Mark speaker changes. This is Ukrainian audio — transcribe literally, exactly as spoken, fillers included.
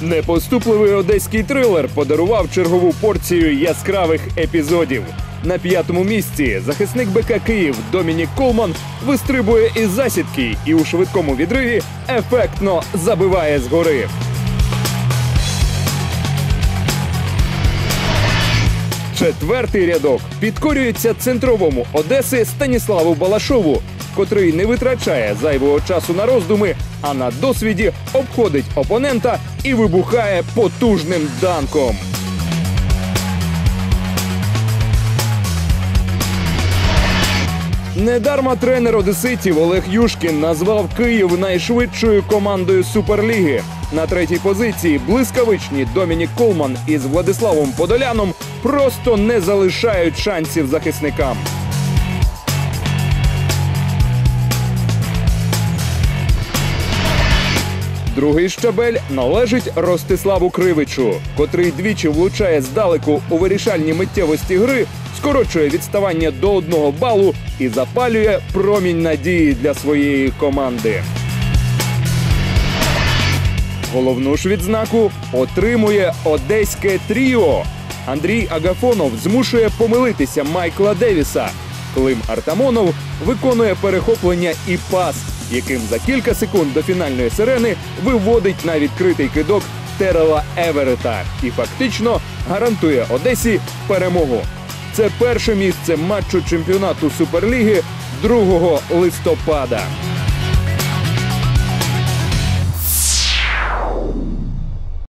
Speaker 1: Непоступливий одеський трилер подарував чергову порцію яскравих епізодів. На п'ятому місці захисник БК Київ Домінік Колман вистрибує із засідки і у швидкому відриві ефектно забиває згори. Четвертий рядок підкорюється центровому Одеси Станіславу Балашову, котрий не витрачає зайвого часу на роздуми, а на досвіді обходить опонента і вибухає потужним данком. Недарма тренер одеситів Олег Юшкін назвав Київ найшвидшою командою Суперліги. На третій позиції блискавичні Домінік Колман із Владиславом Подоляном просто не залишають шансів захисникам. Другий щабель належить Ростиславу Кривичу, котрий двічі влучає здалеку у вирішальні миттєвості гри, скорочує відставання до одного балу і запалює промінь надії для своєї команди. Головну ж відзнаку отримує одеське тріо. Андрій Агафонов змушує помилитися Майкла Девіса. Клим Артамонов виконує перехоплення і пас, яким за кілька секунд до фінальної сирени виводить на відкритий кидок Терела Еверета і фактично гарантує Одесі перемогу. Це перше місце матчу чемпіонату Суперліги другого листопада.